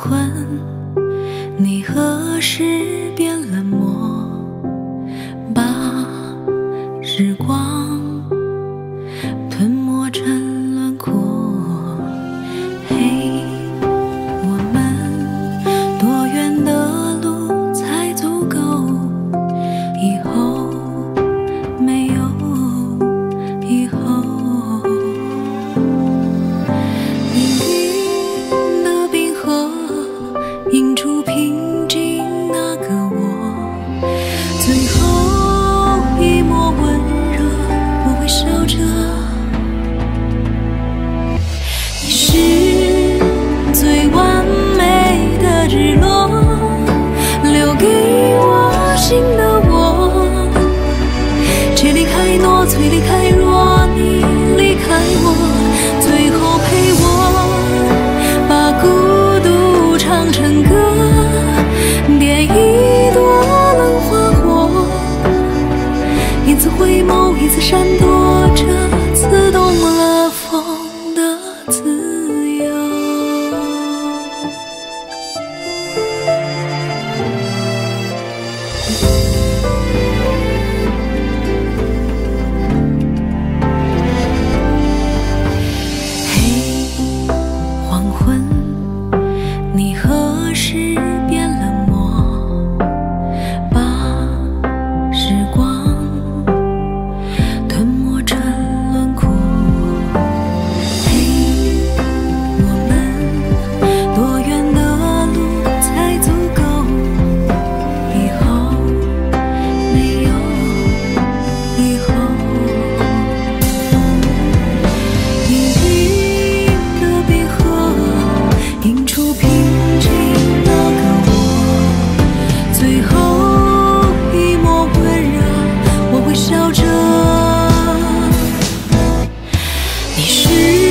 昏，你何时变冷漠？把时光吞没成轮廓。嘿，我们多远的路才足够？以后没有以后。命运的冰河映出平静那个我，最后一抹温热，我会笑着。你是最完美的日落，留给我新的我。且离开诺，最离开若，你离开我，最后陪我把孤独唱成歌，点一朵冷花火，一次回眸，一次闪躲着，刺痛了风的自由。嘿，黄昏，你何时变冷漠？把时光吞没成轮廓。嘿，我们多远的路才足够？以后没有以后。命运的冰河映出平静那个我，最后一抹温热，我会笑着。你是